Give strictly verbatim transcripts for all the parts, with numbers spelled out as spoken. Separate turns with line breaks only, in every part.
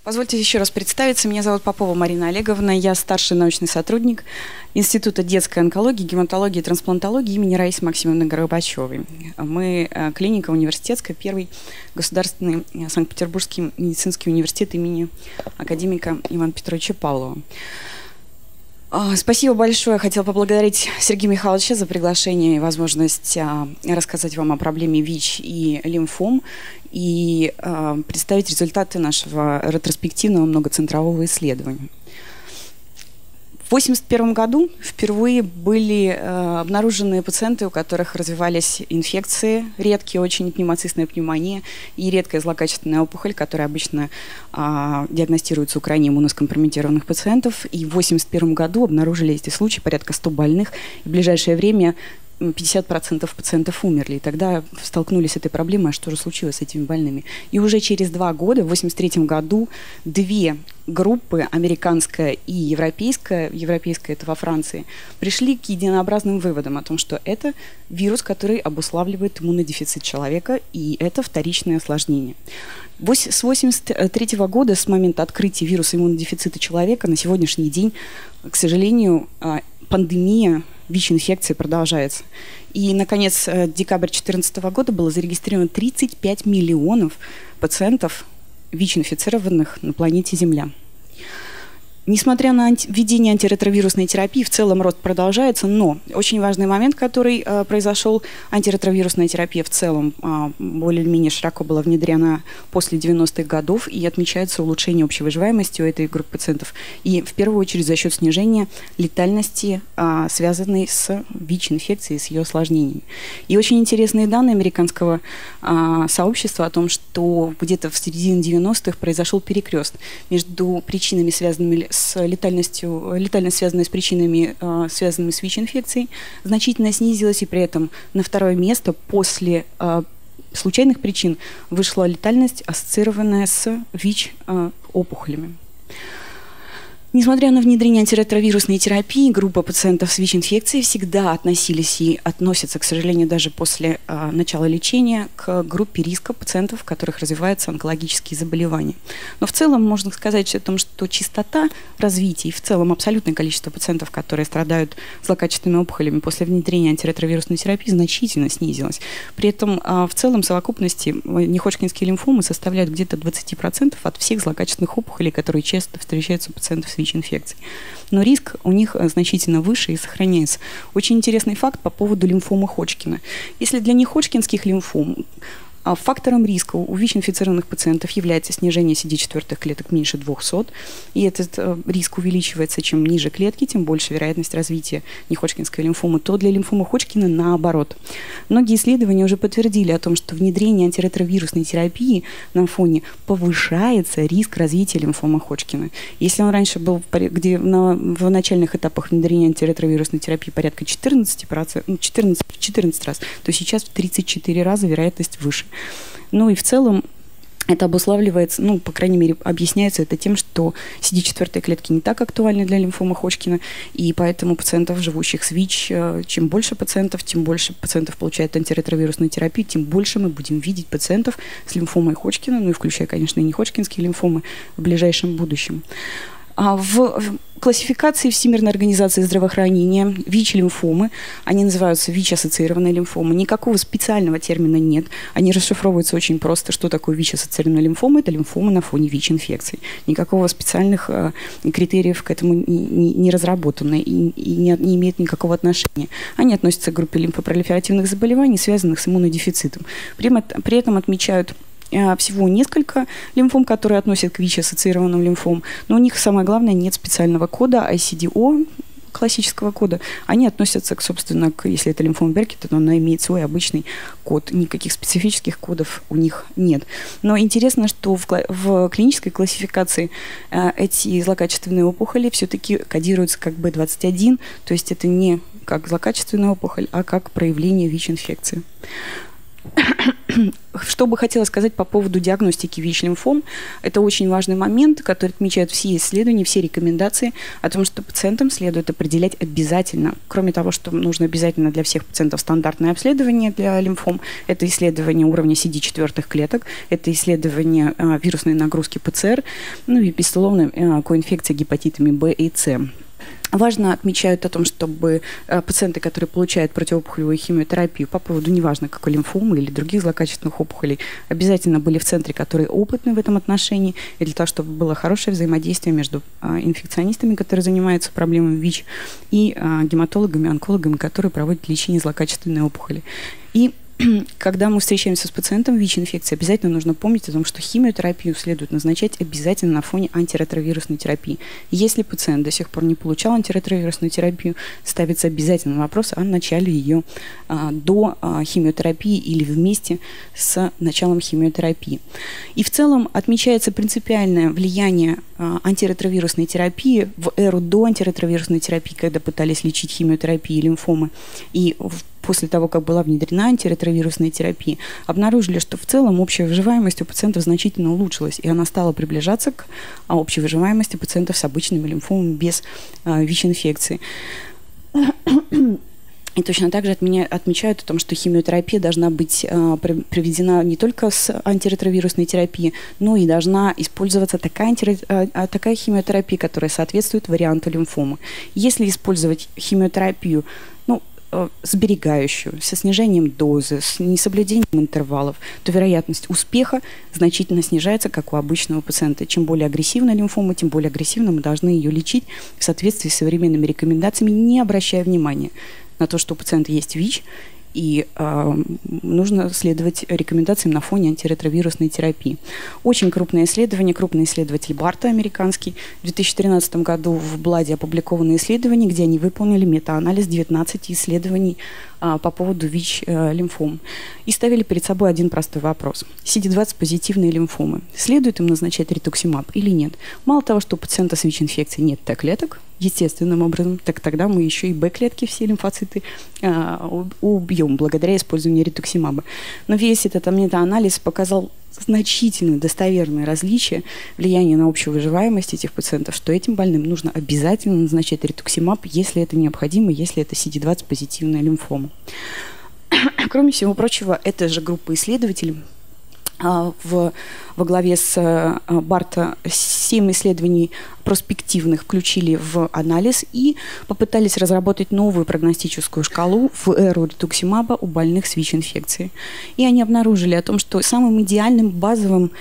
Позвольте еще раз представиться. Меня зовут Попова Марина Олеговна. Я старший научный сотрудник Института детской онкологии, гематологии и трансплантологии имени Раисы Максимовны Горбачевой. Мы клиника университетская, первый государственный Санкт-Петербургский медицинский университет имени академика Ивана Петровича Павлова. Спасибо большое. Я хотела поблагодарить Сергея Михайловича за приглашение и возможность рассказать вам о проблеме ВИЧ и лимфом и представить результаты нашего ретроспективного многоцентрового исследования. В тысяча девятьсот восемьдесят первом году впервые были э, обнаружены пациенты, у которых развивались инфекции, редкие очень пневмоцистная пневмония и редкая злокачественная опухоль, которая обычно э, диагностируется у крайне иммуноскомпрометированных пациентов. И в тысяча девятьсот восемьдесят первом году обнаружили эти случаи, порядка ста больных. И в ближайшее время пятьдесят процентов пациентов умерли. И тогда столкнулись с этой проблемой, а что же случилось с этими больными. И уже через два года, в тысяча девятьсот восемьдесят третьем году, две группы, американская и европейская, европейская это во Франции, пришли к единообразным выводам о том, что это вирус, который обуславливает иммунодефицит человека, и это вторичное осложнение. С тысяча девятьсот восемьдесят третьего года, с момента открытия вируса иммунодефицита человека, на сегодняшний день, к сожалению, пандемия ВИЧ-инфекции продолжается. И, наконец, декабрь две тысячи четырнадцатого года было зарегистрировано тридцать пять миллионов пациентов ВИЧ-инфицированных на планете Земля. Несмотря на анти- введение антиретровирусной терапии, в целом рост продолжается, но очень важный момент, который э, произошел, антиретровирусная терапия в целом э, более-менее широко была внедрена после девяностых годов, и отмечается улучшение общей выживаемости у этой группы пациентов, и в первую очередь за счет снижения летальности, э, связанной с ВИЧ-инфекцией, с ее осложнениями. И очень интересные данные американского э, сообщества о том, что где-то в середине девяностых произошел перекрест между причинами, связанными с летальностью, летальность, связанная с причинами, э, связанными с ВИЧ-инфекцией, значительно снизилась, и при этом на второе место после э, случайных причин вышла летальность, ассоциированная с ВИЧ-опухолями. Несмотря на внедрение антиретровирусной терапии, группа пациентов с ВИЧ-инфекцией всегда относились и относятся, к сожалению, даже после э, начала лечения, к группе риска пациентов, у которых развиваются онкологические заболевания. Но в целом можно сказать о том, что частота развития и в целом абсолютное количество пациентов, которые страдают злокачественными опухолями после внедрения антиретровирусной терапии, значительно снизилась. При этом э, в целом в совокупности неходжкинские лимфомы составляют где-то двадцать процентов от всех злокачественных опухолей, которые часто встречаются у пациентов с ВИЧ-инфекций. Но риск у них значительно выше и сохраняется. Очень интересный факт по поводу лимфомы Ходжкина. Если для неходжкинских лимфом фактором риска у ВИЧ-инфицированных пациентов является снижение си ди четыре клеток меньше двухсот, и этот э, риск увеличивается, чем ниже клетки, тем больше вероятность развития неходжкинской лимфомы, то для лимфомы Ходжкина наоборот. Многие исследования уже подтвердили о том, что внедрение антиретровирусной терапии на фоне повышается риск развития лимфомы Ходжкина. Если он раньше был где на, в начальных этапах внедрения антиретровирусной терапии порядка четырнадцати процентов, четырнадцать, четырнадцать раз, то сейчас в тридцать четыре раза вероятность выше. Ну и в целом это обуславливается, ну, по крайней мере, объясняется это тем, что си ди четыре клетки не так актуальны для лимфомы Ходжкина, и поэтому пациентов, живущих с ВИЧ, чем больше пациентов, тем больше пациентов получают антиретровирусную терапию, тем больше мы будем видеть пациентов с лимфомой Ходжкина, ну и включая, конечно, и неходжкинские лимфомы в ближайшем будущем. В классификации Всемирной организации здравоохранения ВИЧ-лимфомы, они называются ВИЧ-ассоциированные лимфомы, никакого специального термина нет, они расшифровываются очень просто, что такое ВИЧ-ассоциированная лимфома, это лимфома на фоне ВИЧ-инфекций. Никакого специальных э, критериев к этому не, не, не разработано и, и не, не имеют никакого отношения. Они относятся к группе лимфопролиферативных заболеваний, связанных с иммунодефицитом. При, при этом отмечают всего несколько лимфом, которые относят к ВИЧ-ассоциированным лимфомам, но у них, самое главное, нет специального кода ай си ди о, классического кода. Они относятся, к, собственно, к, если это лимфома Беркета, то она имеет свой обычный код. Никаких специфических кодов у них нет. Но интересно, что в, в клинической классификации э, эти злокачественные опухоли все-таки кодируются как бэ двадцать один, то есть это не как злокачественная опухоль, а как проявление ВИЧ-инфекции. Что бы хотела сказать по поводу диагностики ВИЧ-лимфом, это очень важный момент, который отмечают все исследования, все рекомендации о том, что пациентам следует определять обязательно, кроме того, что нужно обязательно для всех пациентов стандартное обследование для лимфом, это исследование уровня си ди четыре клеток, это исследование а, вирусной нагрузки ПЦР, ну и, безусловно, а, коинфекция гепатитами Б и С. Важно отмечают о том, чтобы э, пациенты, которые получают противоопухолевую химиотерапию по поводу, неважно, какой лимфомы или других злокачественных опухолей, обязательно были в центре, которые опытны в этом отношении, и для того, чтобы было хорошее взаимодействие между э, инфекционистами, которые занимаются проблемами ВИЧ, и э, гематологами, онкологами, которые проводят лечение злокачественной опухоли. И когда мы встречаемся с пациентом ВИЧ-инфекции, обязательно нужно помнить о том, что химиотерапию следует назначать обязательно на фоне антиретровирусной терапии. Если пациент до сих пор не получал антиретровирусную терапию, ставится обязательно вопрос о начале ее а, до а, химиотерапии или вместе с началом химиотерапии. И в целом отмечается принципиальное влияние а, антиретровирусной терапии в эру до антиретровирусной терапии, когда пытались лечить химиотерапией и лимфомы, и в после того, как была внедрена антиретровирусная терапия, обнаружили, что в целом общая выживаемость у пациентов значительно улучшилась, и она стала приближаться к общей выживаемости пациентов с обычными лимфомами без а, ВИЧ-инфекции. И точно так же от меня отмечают о том, что химиотерапия должна быть а, проведена не только с антиретровирусной терапией, но и должна использоваться такая, антире, а, такая химиотерапия, которая соответствует варианту лимфомы. Если использовать химиотерапию, ну, сберегающую, со снижением дозы, с несоблюдением интервалов, то вероятность успеха значительно снижается, как у обычного пациента. Чем более агрессивна лимфома, тем более агрессивно мы должны ее лечить в соответствии с современными рекомендациями, не обращая внимания на то, что у пациента есть ВИЧ, и э, нужно следовать рекомендациям на фоне антиретровирусной терапии. Очень крупное исследование, крупный исследователь Барта, американский, в две тысячи тринадцатом году в Бладе опубликовано исследование, где они выполнили метаанализ девятнадцати исследований э, по поводу ВИЧ-лимфом. И ставили перед собой один простой вопрос. си ди двадцать позитивные лимфомы. Следует им назначать ритуксимаб или нет? Мало того, что у пациента с ВИЧ-инфекцией нет Т-клеток, естественным образом, так тогда мы еще и Б-клетки, все лимфоциты, а, убьем благодаря использованию ритуксимаба. Но весь этот метаанализ показал значительные достоверные различия влияния на общую выживаемость этих пациентов, что этим больным нужно обязательно назначать ритуксимаб, если это необходимо, если это си ди двадцать позитивная лимфома. Кроме всего прочего, эта же группа исследователей В, во главе с Барта семь исследований проспективных включили в анализ и попытались разработать новую прогностическую шкалу в эру ритуксимаба у больных с ВИЧ-инфекцией. И они обнаружили о том, что самым идеальным базовым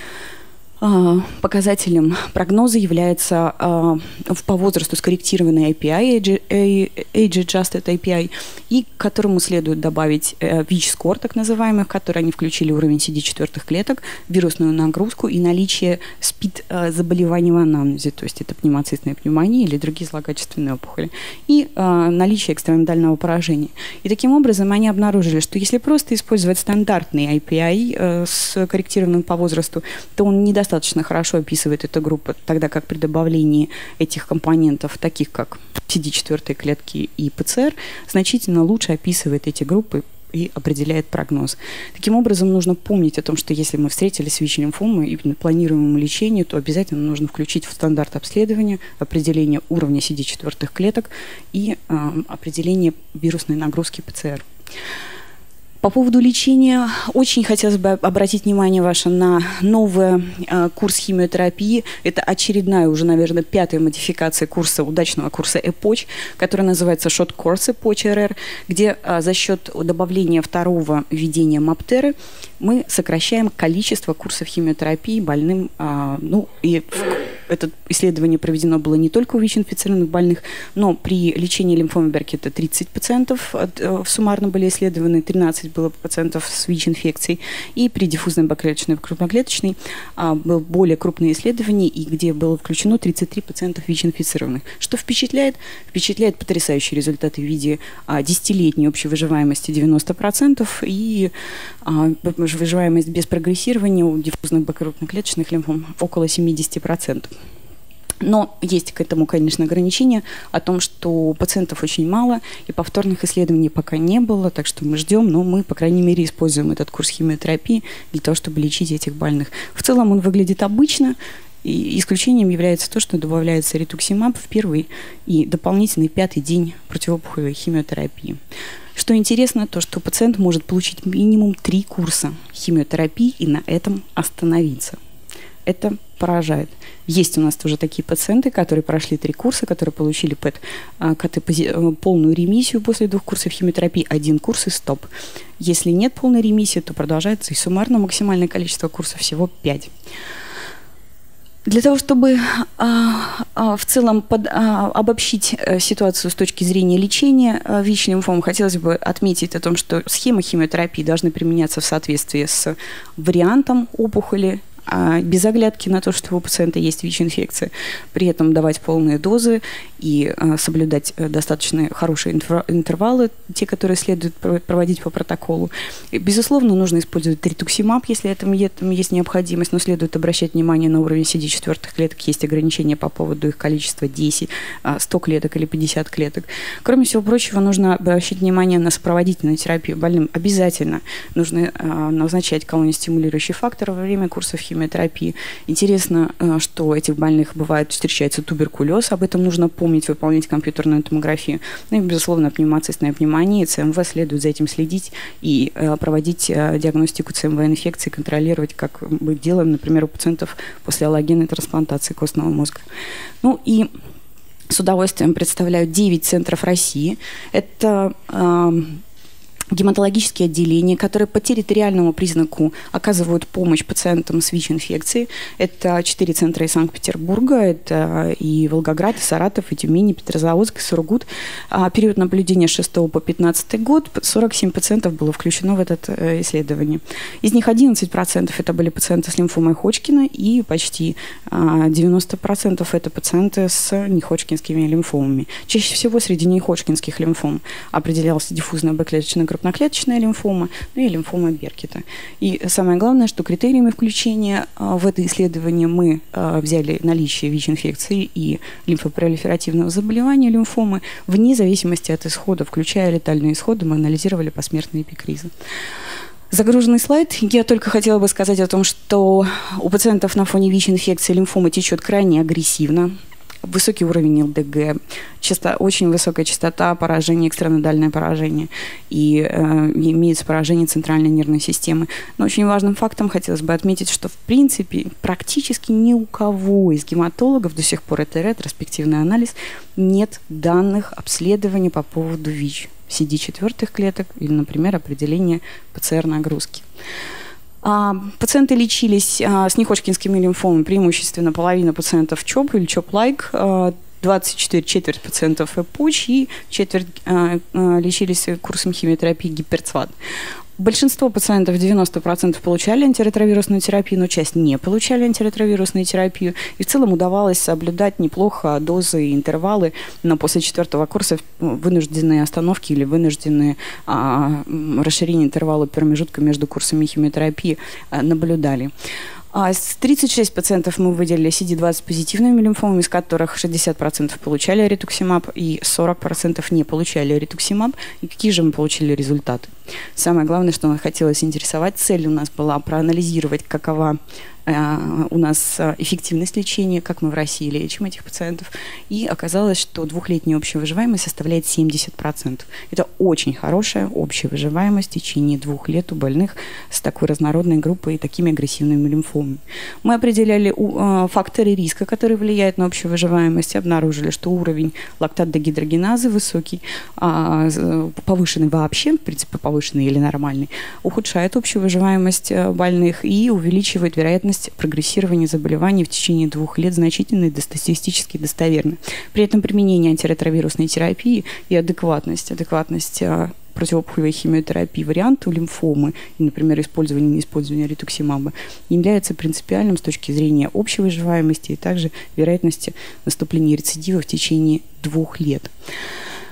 показателем прогноза является э, по возрасту скорректированный эй пи ай, Age-Adjusted эй пи ай, и к которому следует добавить э, ВИЧ-скор, так называемых, который они включили уровень си ди четыре клеток, вирусную нагрузку и наличие СПИД-заболеваний в анамнезе, то есть это пневмоцистная пневмония или другие злокачественные опухоли, и э, наличие экстраэмидального поражения. И таким образом они обнаружили, что если просто использовать стандартный эй пи ай э, с корректированным по возрасту, то он недостаточно достаточно хорошо описывает эта группа, тогда как при добавлении этих компонентов, таких как си ди четыре клетки и ПЦР, значительно лучше описывает эти группы и определяет прогноз. Таким образом, нужно помнить о том, что если мы встретились с ВИЧ-лимфомой и планируемому лечению, то обязательно нужно включить в стандарт обследования определение уровня си ди четыре клеток и э, определение вирусной нагрузки ПЦР. По поводу лечения очень хотелось бы обратить внимание ваше на новый э, курс химиотерапии. Это очередная, уже, наверное, пятая модификация курса, удачного курса ЭПОЧ, который называется Short Course ЭПОЧ эр эр, где э, за счет добавления второго введения маптеры мы сокращаем количество курсов химиотерапии больным. Э, ну, и это исследование проведено было не только у ВИЧ-инфицированных больных, но при лечении лимфомы Беркета тридцать пациентов э, суммарно были исследованы, тринадцать было пациентов с ВИЧ-инфекцией, и при диффузной бактериальной крупноклеточной а, было более крупное исследование, и где было включено тридцать три пациентов ВИЧ-инфицированных. Что впечатляет? Впечатляет потрясающие результаты в виде а, десятилетней общей выживаемости девяносто процентов и а, выживаемость без прогрессирования у диффузных крупноклеточных лимфом около семьдесят процентов. Но есть к этому, конечно, ограничения о том, что пациентов очень мало, и повторных исследований пока не было, так что мы ждем, но мы, по крайней мере, используем этот курс химиотерапии для того, чтобы лечить этих больных. В целом он выглядит обычно, и исключением является то, что добавляется ритуксимаб в первый и дополнительный пятый день противоопухолевой химиотерапии. Что интересно, то, что пациент может получить минимум три курса химиотерапии и на этом остановиться. Это поражает. Есть у нас тоже такие пациенты, которые прошли три курса, которые получили ПЭТ, КТ, полную ремиссию после двух курсов химиотерапии, один курс и стоп. Если нет полной ремиссии, то продолжается и суммарно максимальное количество курсов всего пять. Для того, чтобы а, а, в целом под, а, обобщить а, ситуацию с точки зрения лечения а, ВИЧ-лимфомы, хотелось бы отметить о том, что схемы химиотерапии должны применяться в соответствии с вариантом опухоли, без оглядки на то, что у пациента есть ВИЧ-инфекция, при этом давать полные дозы и а, соблюдать достаточно хорошие интервалы, те, которые следует проводить по протоколу. И, безусловно, нужно использовать ритуксимаб, если этом есть необходимость, но следует обращать внимание на уровень си ди четыре клеток, есть ограничения по поводу их количества десять, сто клеток или пятьдесят клеток. Кроме всего прочего, нужно обращать внимание на сопроводительную терапию больным. Обязательно нужно а, назначать колониостимулирующий фактор во время курсов химиотерапии. Интересно, что у этих больных бывает встречается туберкулез, об этом нужно помнить, выполнять компьютерную томографию. Ну и, безусловно, пневмоцистная пневмония, ЦМВ, следует за этим следить и проводить диагностику ЦМВ-инфекции, контролировать, как мы делаем, например, у пациентов после аллогенной трансплантации костного мозга. Ну и с удовольствием представляю девять центров России. Это гематологические отделения, которые по территориальному признаку оказывают помощь пациентам с ВИЧ-инфекцией. Это четыре центра из Санкт-Петербурга, это и Волгоград, и Саратов, и Тюмень, и Петрозаводск, и Сургут. А период наблюдения с шестого по пятнадцатый год сорок семь пациентов было включено в это исследование. Из них одиннадцать процентов это были пациенты с лимфомой Ходжкина, и почти девяносто процентов это пациенты с неходжкинскими лимфомами. Чаще всего среди неходжкинских лимфом определялся диффузная Б-клеточная крупноклеточная лимфома, ну и лимфома Беркета. И самое главное, что критериями включения а, в это исследование мы а, взяли наличие ВИЧ-инфекции и лимфопролиферативного заболевания лимфомы вне зависимости от исхода, включая летальные исходы, мы анализировали посмертные эпикризы. Загруженный слайд. Я только хотела бы сказать о том, что у пациентов на фоне ВИЧ-инфекции лимфома течет крайне агрессивно. Высокий уровень ЛДГ, часто, очень высокая частота поражения, экстранодальное поражение, и э, имеется поражение центральной нервной системы. Но очень важным фактом хотелось бы отметить, что в принципе практически ни у кого из гематологов до сих пор, это ретроспективный анализ, нет данных обследования по поводу ВИЧ, си ди четыре клеток или, например, определения ПЦР-нагрузки. А, пациенты лечились а, с неходжкинскими лимфомами, преимущественно половина пациентов ЧОП или ЧОП-лайк, а, двадцать четыре четверть пациентов ЭПУЧ и четверть а, а, лечились курсом химиотерапии гиперцват. Большинство пациентов, девяносто процентов, получали антиретровирусную терапию, но часть не получали антиретровирусную терапию. И в целом удавалось соблюдать неплохо дозы и интервалы, но после четвертого курса вынужденные остановки или вынужденные а, расширение интервала промежутка между курсами химиотерапии а, наблюдали. А тридцать шесть процентов мы выделили си ди двадцать позитивными лимфомами, из которых шестьдесят процентов получали ритуксимаб и сорок процентов не получали ритуксимаб. И какие же мы получили результаты? Самое главное, что нас хотелось интересовать, цель у нас была проанализировать, какова э, у нас эффективность лечения, как мы в России лечим этих пациентов. И оказалось, что двухлетняя общая выживаемость составляет семьдесят процентов. Это очень хорошая общая выживаемость в течение двух лет у больных с такой разнородной группой и такими агрессивными лимфомами. Мы определяли э, факторы риска, которые влияют на общую выживаемость, и обнаружили, что уровень лактат-дегидрогеназы высокий, э, повышенный вообще, в принципе, повышенный или нормальный, ухудшает общую выживаемость больных и увеличивает вероятность прогрессирования заболеваний в течение двух лет значительно и статистически достоверно. При этом применение антиретровирусной терапии и адекватность, адекватность противоопухолевой химиотерапии варианту лимфомы, и, например, использование неиспользование ритуксимаба, является принципиальным с точки зрения общей выживаемости и также вероятности наступления рецидива в течение двух лет.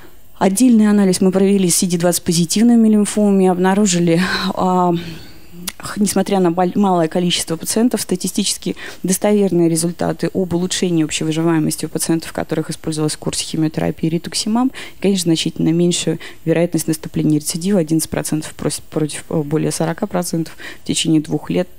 Отдельный анализ мы провели с си ди двадцать позитивными лимфомами, обнаружили а, несмотря на малое количество пациентов, статистически достоверные результаты об улучшении общей выживаемости у пациентов, которых использовалась в курсе химиотерапии ритуксимаб, и, конечно, значительно меньшую вероятность наступления рецидива, одиннадцать процентов против более сорок процентов в течение двух лет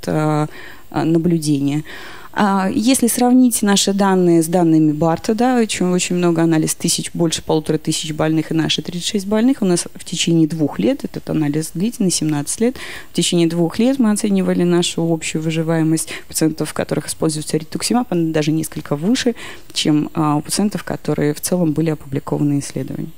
наблюдения. Если сравнить наши данные с данными Барта, да, очень, очень много анализ тысяч, больше полутора тысяч больных и наши тридцать шесть больных, у нас в течение двух лет, этот анализ длительный, семнадцать лет, в течение двух лет мы оценивали нашу общую выживаемость пациентов, у которых используется ритуксимаб, она даже несколько выше, чем а, у пациентов, которые в целом были опубликованы исследования.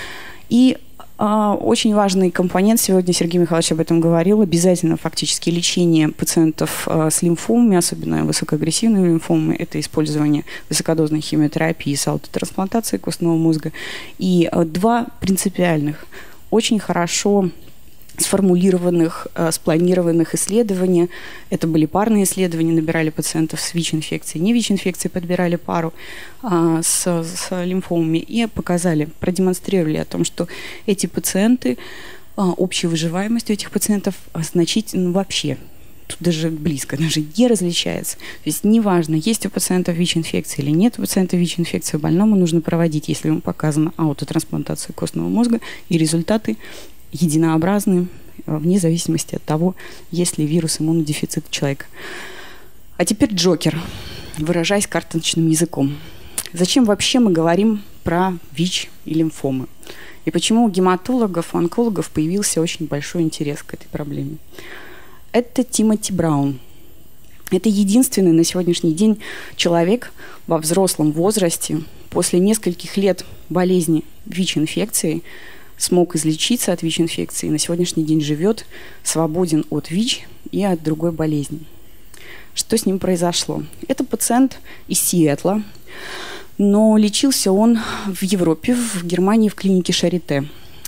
И очень важный компонент, сегодня Сергей Михайлович об этом говорил, обязательно фактически лечение пациентов с лимфомами, особенно высокоагрессивными лимфомами, это использование высокодозной химиотерапии с аутотрансплантацией костного мозга. И два принципиальных, очень хорошо сформулированных, спланированных исследования. Это были парные исследования, набирали пациентов с ВИЧ-инфекцией, не ВИЧ-инфекцией, подбирали пару а, с, с лимфомами и показали, продемонстрировали о том, что эти пациенты, а, общая выживаемость у этих пациентов значительно вообще, тут даже близко, даже не различается. То есть неважно, есть у пациента ВИЧ-инфекция или нет у пациента ВИЧ-инфекции, больному нужно проводить, если ему показана аутотрансплантация костного мозга, и результаты единообразны вне зависимости от того, есть ли вирус иммунодефицита человека. А теперь Джокер, выражаясь карточным языком. Зачем вообще мы говорим про ВИЧ и лимфомы? И почему у гематологов, у онкологов появился очень большой интерес к этой проблеме? Это Тимоти Браун. Это единственный на сегодняшний день человек во взрослом возрасте после нескольких лет болезни ВИЧ-инфекцией смог излечиться от ВИЧ-инфекции и на сегодняшний день живет свободен от ВИЧ и от другой болезни. Что с ним произошло? Это пациент из Сиэтла, но лечился он в Европе, в Германии, в клинике Шарите.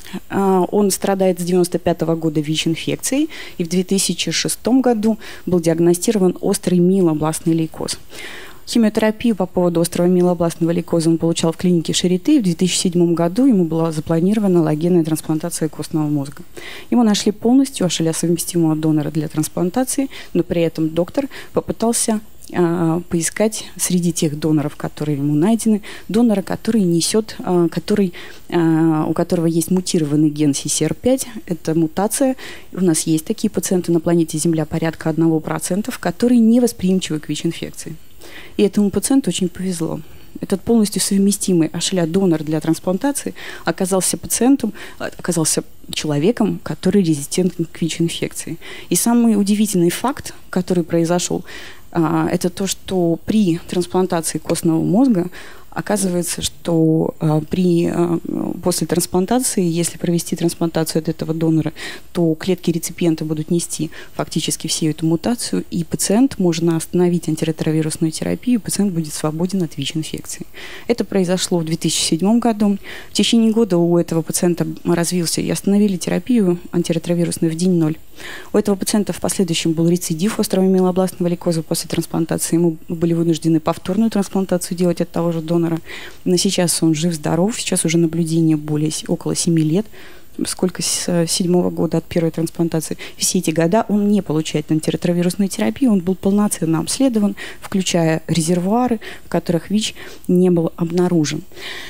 Он страдает с девяносто пятого года ВИЧ-инфекцией и в две тысячи шестом году был диагностирован острый миелобластный лейкоз. Химиотерапию по поводу острого миелобластного лейкоза он получал в клинике Шарите, и в две тысячи седьмом году ему была запланирована аллогенная трансплантация костного мозга. Ему нашли полностью АШ-совместимого донора для трансплантации, но при этом доктор попытался а, поискать среди тех доноров, которые ему найдены, донора, который несет, а, который, а, у которого есть мутированный ген си си ар пять. Это мутация. У нас есть такие пациенты на планете Земля, порядка одного процента, которые не восприимчивы к ВИЧ-инфекции. И этому пациенту очень повезло. Этот полностью совместимый АШ-донор для трансплантации оказался пациентом, оказался человеком, который резистентен к ВИЧ-инфекции. И самый удивительный факт, который произошел, это то, что при трансплантации костного мозга оказывается, что а, при, а, после трансплантации, если провести трансплантацию от этого донора, то клетки реципиента будут нести фактически всю эту мутацию, и пациент, можно остановить антиретровирусную терапию, и пациент будет свободен от ВИЧ-инфекции. Это произошло в две тысячи седьмом году. В течение года у этого пациента развился и остановили терапию антиретровирусную в день ноль. У этого пациента в последующем был рецидив острого миелобластного лейкоза после трансплантации. Ему были вынуждены повторную трансплантацию делать от того же донора. Но сейчас он жив-здоров, сейчас уже наблюдение более около семи лет, сколько с седьмого года от первой трансплантации. Все эти года он не получает антиретровирусную терапию, он был полноценно обследован, включая резервуары, в которых ВИЧ не был обнаружен.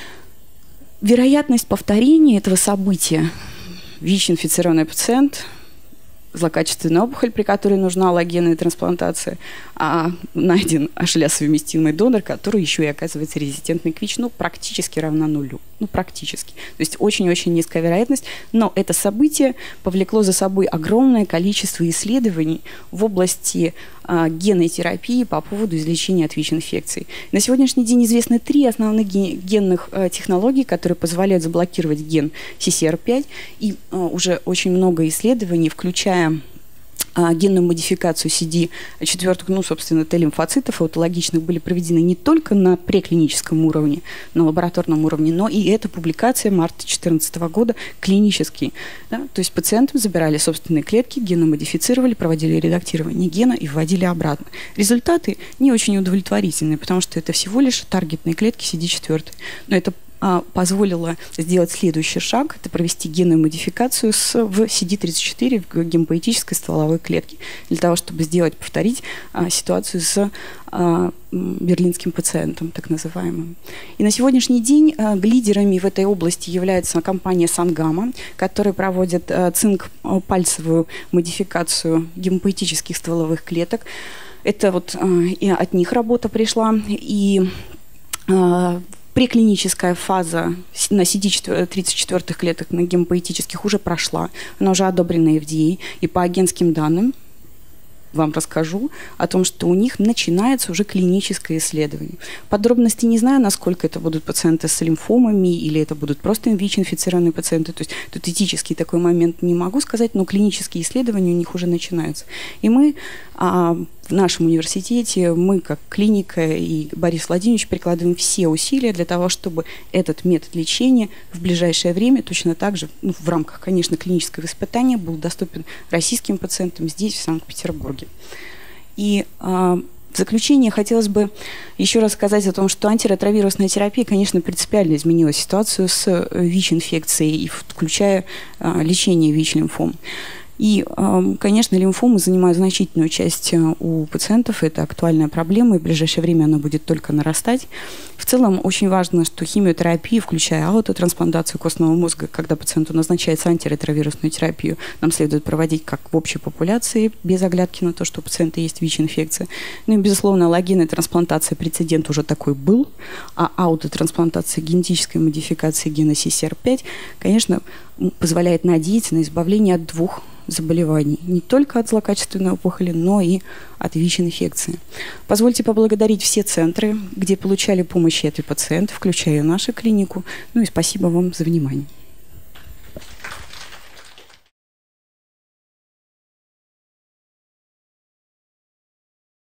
Вероятность повторения этого события: ВИЧ-инфицированный пациент, злокачественная опухоль, при которой нужна аллогенная трансплантация, а найден АШ-совместимый донор, который еще и оказывается резистентный к ВИЧ, ну, практически равна нулю. Ну, практически. То есть очень-очень низкая вероятность, но это событие повлекло за собой огромное количество исследований в области а, генной терапии по поводу излечения от ВИЧ-инфекций. На сегодняшний день известны три основных генных а, технологий, которые позволяют заблокировать ген си си ар пять, и а, уже очень много исследований, включая генную модификацию си ди четыре, ну, собственно, Т-лимфоцитов аутологичных, были проведены не только на преклиническом уровне, на лабораторном уровне, но и эта публикация марта две тысячи четырнадцатого года клинический. Да? То есть пациентам забирали собственные клетки, геномодифицировали, проводили редактирование гена и вводили обратно. Результаты не очень удовлетворительные, потому что это всего лишь таргетные клетки си ди четыре. Но это а, позволило сделать следующий шаг, это провести генную модификацию с, в си ди тридцать четыре, в гемопоэтической стволовой клетке, для того, чтобы сделать, повторить а, ситуацию с а, берлинским пациентом, так называемым. И на сегодняшний день а, лидерами в этой области является компания Сангама, которая проводит а, цинк-пальцевую модификацию гемопоэтических стволовых клеток. Это вот а, и от них работа пришла, и а, преклиническая фаза на си ди тридцать четыре клеток на гемопоэтических уже прошла, она уже одобрена эф ди эй, и по агентским данным вам расскажу о том, что у них начинается уже клиническое исследование. Подробности не знаю, насколько это будут пациенты с лимфомами или это будут просто ВИЧ-инфицированные пациенты. То есть тут этический такой момент не могу сказать, но клинические исследования у них уже начинаются. И мы а, в нашем университете, мы как клиника и Борис Владимирович прикладываем все усилия для того, чтобы этот метод лечения в ближайшее время точно так же, ну, в рамках, конечно, клинического испытания, был доступен российским пациентам здесь, в Санкт-Петербурге. И а, в заключение хотелось бы еще раз сказать о том, что антиретровирусная терапия, конечно, принципиально изменила ситуацию с ВИЧ-инфекцией, включая а, лечение ВИЧ-лимфом. И, конечно, лимфомы занимают значительную часть у пациентов. Это актуальная проблема, и в ближайшее время она будет только нарастать. В целом, очень важно, что химиотерапия, включая аутотрансплантацию костного мозга, когда пациенту назначается антиретровирусную терапию, нам следует проводить как в общей популяции, без оглядки на то, что у пациента есть ВИЧ-инфекция. Ну и, безусловно, аллогенная трансплантация, прецедент уже такой был, а аутотрансплантация генетической модификации гена си си ар пять, конечно, позволяет надеяться на избавление от двух заболеваний. Не только от злокачественной опухоли, но и от ВИЧ-инфекции. Позвольте поблагодарить все центры, где получали помощь этой пациенты, включая нашу клинику. Ну и спасибо вам за внимание.